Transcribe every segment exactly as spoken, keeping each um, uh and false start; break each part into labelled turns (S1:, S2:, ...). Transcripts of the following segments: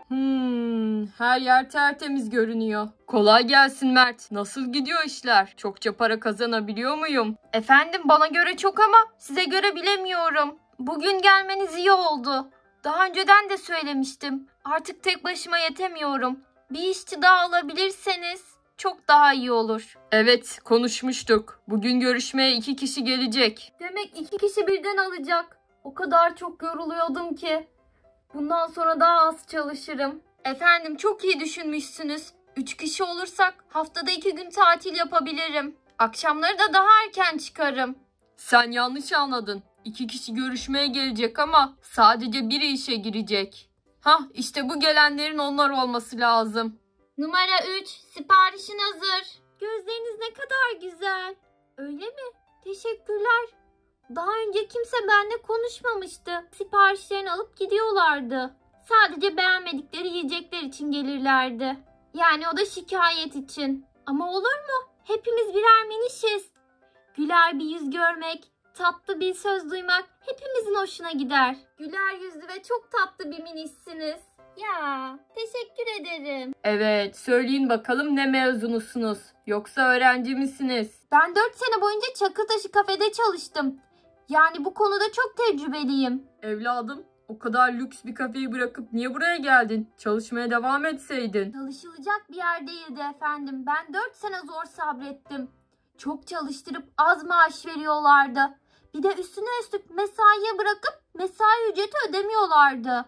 S1: Hmm, her yer tertemiz görünüyor. Kolay gelsin Mert. Nasıl gidiyor işler? Çokça para kazanabiliyor muyum?
S2: Efendim, bana göre çok ama size göre bilemiyorum. Bugün gelmeniz iyi oldu. Daha önceden de söylemiştim. Artık tek başıma yetemiyorum. Bir işçi daha alabilirseniz çok daha iyi olur.
S1: Evet, konuşmuştuk. Bugün görüşmeye iki kişi gelecek.
S2: Demek iki kişi birden alacak. O kadar çok yoruluyordum ki. Bundan sonra daha az çalışırım. Efendim, çok iyi düşünmüşsünüz. Üç kişi olursak haftada iki gün tatil yapabilirim. Akşamları da daha erken çıkarım.
S1: Sen yanlış anladın. İki kişi görüşmeye gelecek ama sadece biri işe girecek. Hah, işte bu gelenlerin onlar olması lazım.
S2: Numara üç, siparişin hazır. Gözleriniz ne kadar güzel. Öyle mi? Teşekkürler. Daha önce kimse benimle konuşmamıştı. Siparişlerini alıp gidiyorlardı. Sadece beğenmedikleri yiyecekler için gelirlerdi. Yani o da şikayet için. Ama olur mu? Hepimiz birer minişiz. Güler bir yüz görmek, tatlı bir söz duymak hepimizin hoşuna gider. Güler yüzlü ve çok tatlı bir minişsiniz. Ya, teşekkür ederim.
S1: Evet, söyleyin bakalım ne mezunusunuz? Yoksa öğrenci misiniz?
S2: Ben dört sene boyunca Çakıltaşı kafede çalıştım. Yani bu konuda çok tecrübeliyim.
S1: Evladım, o kadar lüks bir kafeyi bırakıp niye buraya geldin? Çalışmaya devam etseydin.
S2: Çalışılacak bir yer değildi efendim. Ben dört sene zor sabrettim. Çok çalıştırıp az maaş veriyorlardı. Bir de üstüne üstlük mesaiye bırakıp mesai ücreti ödemiyorlardı.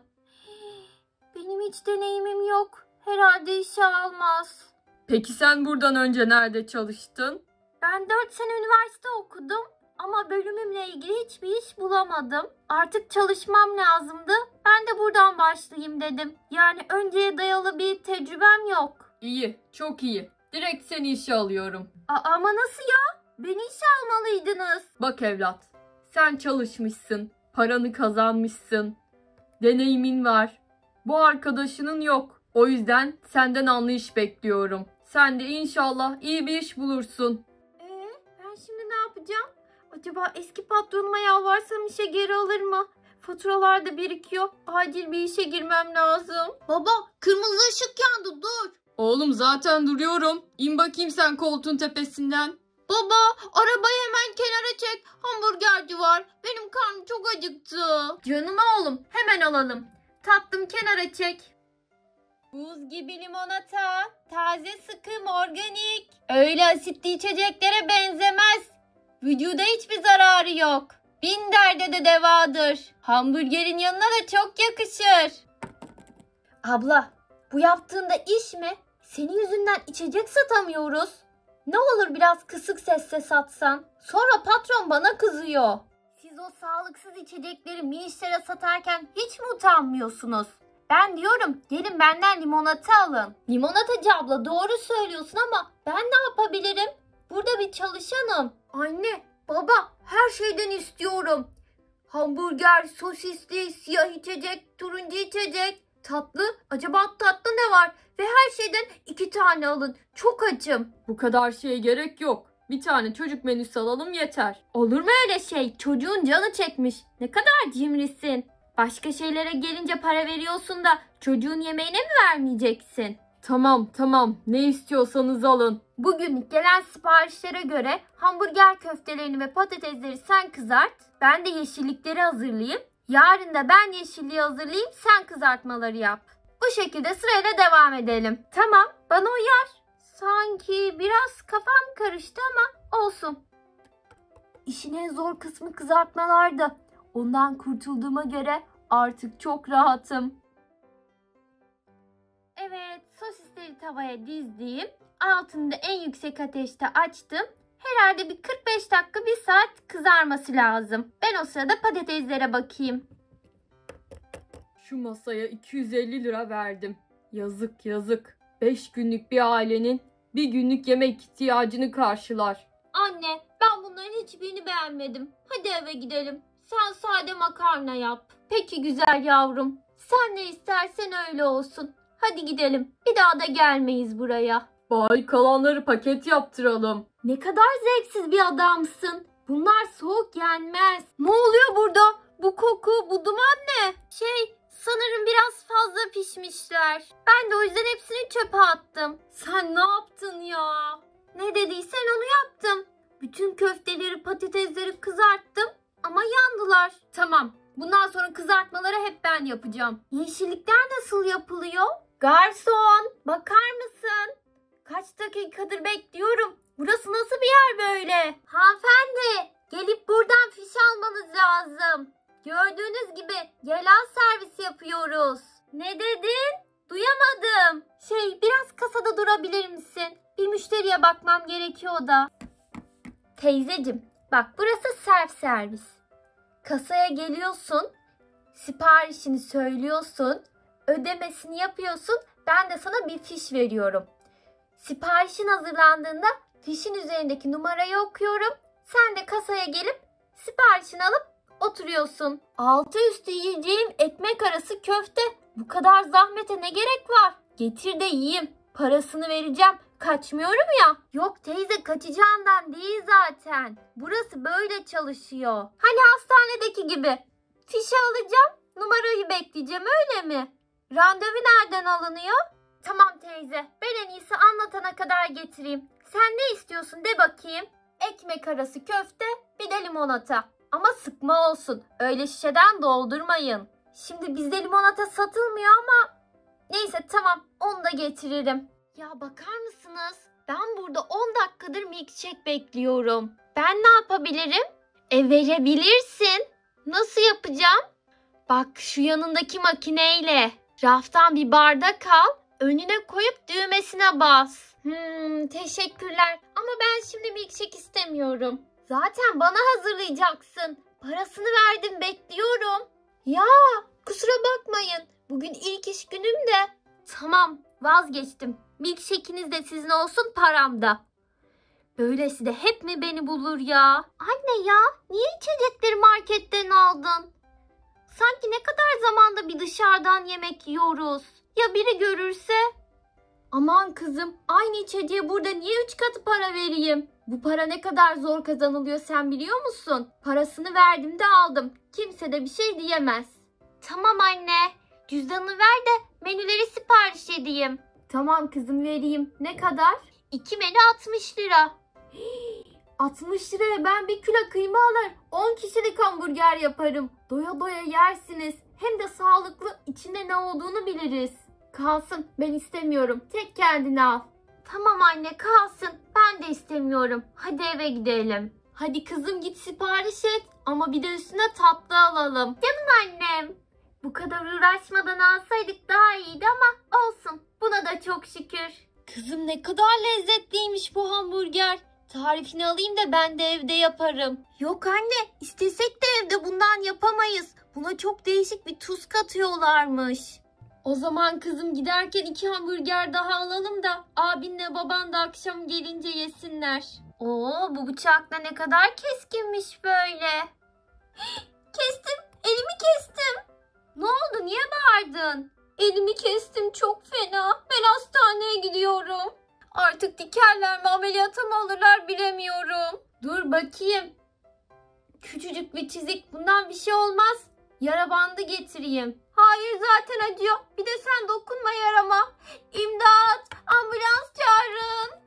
S2: Benim hiç deneyimim yok. Herhalde işe almaz.
S1: Peki sen buradan önce nerede çalıştın?
S2: Ben dört sene üniversite okudum ama bölümümle ilgili hiçbir iş bulamadım. Artık çalışmam lazımdı. Ben de buradan başlayayım dedim. Yani önceye dayalı bir tecrübem yok.
S1: İyi, çok iyi. Direkt seni işe alıyorum.
S2: A- ama nasıl ya? Beni işe almalıydınız.
S1: Bak evlat, sen çalışmışsın, paranı kazanmışsın, deneyimin var. Bu arkadaşının yok. O yüzden senden anlayış bekliyorum. Sen de inşallah iyi bir iş bulursun.
S2: Ee, ben şimdi ne yapacağım? Acaba eski patronuma yalvarsam işe geri alır mı? Faturalar da birikiyor. Acil bir işe girmem lazım. Baba, kırmızı ışık yandı, dur.
S1: Oğlum zaten duruyorum. İn bakayım sen koltuğun tepesinden.
S2: Baba, arabayı hemen kenara çek. Hamburgerci var. Benim karnım çok acıktı. Canım oğlum, hemen alalım. Tatlım, kenara çek. Buz gibi limonata, taze sıkım organik. Öyle asitli içeceklere benzemez. Vücuda hiçbir zararı yok. Bin derde de devadır. Hamburgerin yanına da çok yakışır. Abla, bu yaptığında iş mi? Senin yüzünden içecek satamıyoruz. Ne olur biraz kısık sesle satsan. Sonra patron bana kızıyor. Siz o sağlıksız içecekleri minişlere satarken hiç mi utanmıyorsunuz? Ben diyorum gelin benden limonata alın. Limonatacı abla, doğru söylüyorsun ama ben ne yapabilirim? Burada bir çalışanım. Anne, baba, her şeyden istiyorum. Hamburger, sosisli, siyah içecek, turuncu içecek, tatlı. Acaba tatlı ne var? Ve her şeyden iki tane alın. Çok açım.
S1: Bu kadar şeye gerek yok. Bir tane çocuk menüsü alalım yeter.
S2: Olur mu öyle şey? Çocuğun canı çekmiş. Ne kadar cimrisin. Başka şeylere gelince para veriyorsun da çocuğun yemeğine mi vermeyeceksin?
S1: Tamam tamam, ne istiyorsanız alın.
S2: Bugün gelen siparişlere göre hamburger köftelerini ve patatesleri sen kızart. Ben de yeşillikleri hazırlayayım. Yarın da ben yeşilliği hazırlayayım, sen kızartmaları yap. Bu şekilde sırayla devam edelim. Tamam, bana uyar. Sanki biraz kafam karıştı ama olsun. İşin en zor kısmı kızartmalardı. Ondan kurtulduğuma göre artık çok rahatım. Evet, sosisleri tavaya dizdim. Altını da en yüksek ateşte açtım. Herhalde bir kırk beş dakika, bir saat kızarması lazım. Ben o sırada patateslere bakayım.
S1: Şu masaya iki yüz elli lira verdim. Yazık yazık. beş günlük bir ailenin bir günlük yemek ihtiyacını karşılar.
S2: Anne, ben bunların hiçbirini beğenmedim. Hadi eve gidelim. Sen sade makarna yap. Peki güzel yavrum. Sen ne istersen öyle olsun. Hadi gidelim. Bir daha da gelmeyiz buraya.
S1: Bari kalanları paket yaptıralım.
S2: Ne kadar zevksiz bir adamsın. Bunlar soğuk yenmez. Ne oluyor burada? Bu koku, bu duman ne? Şey, Sanırım biraz fazla pişmişler. Ben de o yüzden hepsini çöpe attım.
S1: Sen ne yaptın ya?
S2: Ne dediysen onu yaptım. Bütün köfteleri, patatesleri kızarttım ama yandılar.
S1: Tamam. Bundan sonra kızartmaları hep ben yapacağım.
S2: Yeşillikler nasıl yapılıyor? Garson, bakar mısın? Kaç dakikadır bekliyorum. Burası nasıl bir yer böyle? Hanımefendi, gelip buradan fiş almanız lazım. Gördüğünüz gibi gelen servis yapıyoruz. Ne dedin? Duyamadım. Şey, biraz kasada durabilir misin? Bir müşteriye bakmam gerekiyor da. Teyzecim, bak burası self servis. Kasaya geliyorsun, siparişini söylüyorsun, ödemesini yapıyorsun. Ben de sana bir fiş veriyorum. Siparişin hazırlandığında fişin üzerindeki numarayı okuyorum. Sen de kasaya gelip siparişini alıp oturuyorsun. Altı üstü yiyeceğim ekmek arası köfte. Bu kadar zahmete ne gerek var? Getir de yiyeyim. Parasını vereceğim. Kaçmıyorum ya. Yok teyze, kaçacağından değil zaten. Burası böyle çalışıyor. Hani hastanedeki gibi. Fişi alacağım, numarayı bekleyeceğim, öyle mi? Randevu nereden alınıyor? Tamam teyze, ben en iyisi anlatana kadar getireyim. Sen ne istiyorsun de bakayım. Ekmek arası köfte, bir de limonata. Ama sıkma olsun. Öyle şişeden doldurmayın. Şimdi bizde limonata satılmıyor ama neyse tamam, onu da getiririm. Ya bakar mısınız? Ben burada on dakikadır milkshake bekliyorum. Ben ne yapabilirim? E verebilirsin. Nasıl yapacağım? Bak şu yanındaki makineyle. Raftan bir bardak al. Önüne koyup düğmesine bas. Hmm, teşekkürler. Ama ben şimdi milkshake istemiyorum. Zaten bana hazırlayacaksın. Parasını verdim, bekliyorum. Ya kusura bakmayın. Bugün ilk iş günüm de. Tamam, vazgeçtim. Milkshake'iniz de sizin olsun, param da. Böylesi de hep mi beni bulur ya? Anne ya, niye içecekleri marketten aldın? Sanki ne kadar zamanda bir dışarıdan yemek yiyoruz. Ya biri görürse? Aman kızım, aynı içeceğe burada niye üç katı para vereyim? Bu para ne kadar zor kazanılıyor sen biliyor musun? Parasını verdim de aldım. Kimse de bir şey diyemez. Tamam anne, cüzdanını ver de menüleri sipariş edeyim. Tamam kızım, vereyim. Ne kadar? İki menü altmış lira. altmış liraya ben bir kilo kıyma alır, on kişilik hamburger yaparım. Doya doya yersiniz. Hem de sağlıklı, içinde ne olduğunu biliriz. Kalsın, ben istemiyorum. Tek kendini al. Tamam anne, kalsın. Ben de istemiyorum. Hadi eve gidelim. Hadi kızım, git sipariş et. Ama bir de üstüne tatlı alalım. Canım annem. Bu kadar uğraşmadan alsaydık daha iyiydi ama olsun. Buna da çok şükür. Kızım ne kadar lezzetliymiş bu hamburger. Tarifini alayım da ben de evde yaparım. Yok anne, istesek de evde bundan yapamayız. Buna çok değişik bir tuz katıyorlarmış. O zaman kızım, giderken iki hamburger daha alalım da abinle baban da akşam gelince yesinler. Oo, bu bıçak da ne kadar keskinmiş böyle. Kestim, elimi kestim. Ne oldu, niye bağırdın? Elimi kestim, çok fena. Ben hastaneye gidiyorum. Artık dikerler mi, ameliyata mı alırlar bilemiyorum. Dur bakayım. Küçücük bir çizik, bundan bir şey olmaz. Yara bandı getireyim. Hayır, zaten acıyor. Bir de sen dokunma yarama. İmdat, ambulans çağırın.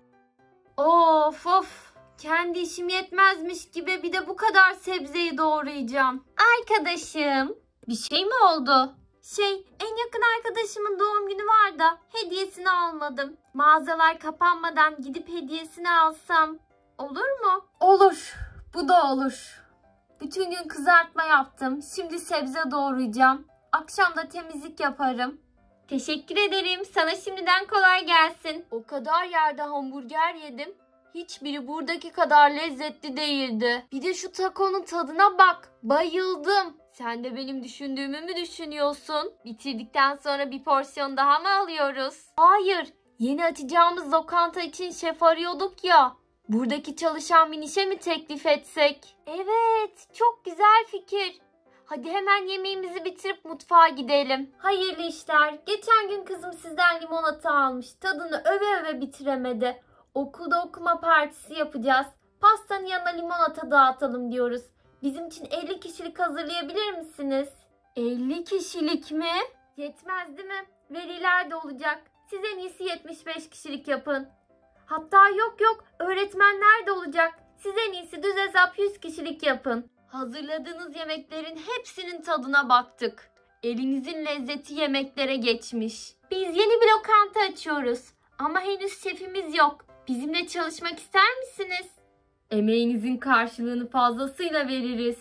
S2: Of of. Kendi işim yetmezmiş gibi bir de bu kadar sebzeyi doğrayacağım. Arkadaşım, bir şey mi oldu? Şey, en yakın arkadaşımın doğum günü var da hediyesini almadım. Mağazalar kapanmadan gidip hediyesini alsam olur mu? Olur. Bu da olur. Bütün gün kızartma yaptım. Şimdi sebze doğrayacağım. Akşam da temizlik yaparım. Teşekkür ederim. Sana şimdiden kolay gelsin. O kadar yerde hamburger yedim. Hiçbiri buradaki kadar lezzetli değildi. Bir de şu takonun tadına bak. Bayıldım. Sen de benim düşündüğümü mü düşünüyorsun? Bitirdikten sonra bir porsiyon daha mı alıyoruz? Hayır. Yeni açacağımız lokanta için şef arıyorduk ya. Buradaki çalışan Miniş'e mi teklif etsek? Evet, çok güzel fikir. Hadi hemen yemeğimizi bitirip mutfağa gidelim. Hayırlı işler. Geçen gün kızım sizden limonata almış. Tadını öve öve bitiremedi. Okulda okuma partisi yapacağız. Pastanın yanına limonata dağıtalım diyoruz. Bizim için elli kişilik hazırlayabilir misiniz? elli kişilik mi? Yetmez değil mi? Veliler de olacak. Siz en iyisi yetmiş beş kişilik yapın. Hatta yok yok, öğretmenler de olacak. Siz en iyisi düz hesap yüz kişilik yapın. Hazırladığınız yemeklerin hepsinin tadına baktık. Elinizin lezzeti yemeklere geçmiş. Biz yeni bir lokanta açıyoruz. Ama henüz şefimiz yok. Bizimle çalışmak ister misiniz?
S1: Emeğinizin karşılığını fazlasıyla veririz.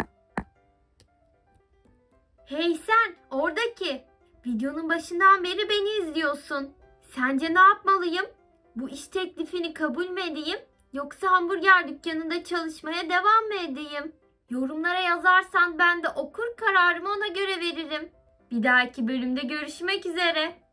S2: Hey sen, oradaki. Videonun başından beri beni izliyorsun. Sence ne yapmalıyım? Bu iş teklifini kabul mü edeyim? Yoksa hamburger dükkanında çalışmaya devam mı edeyim? Yorumlara yazarsan ben de okur, kararımı ona göre veririm. Bir dahaki bölümde görüşmek üzere.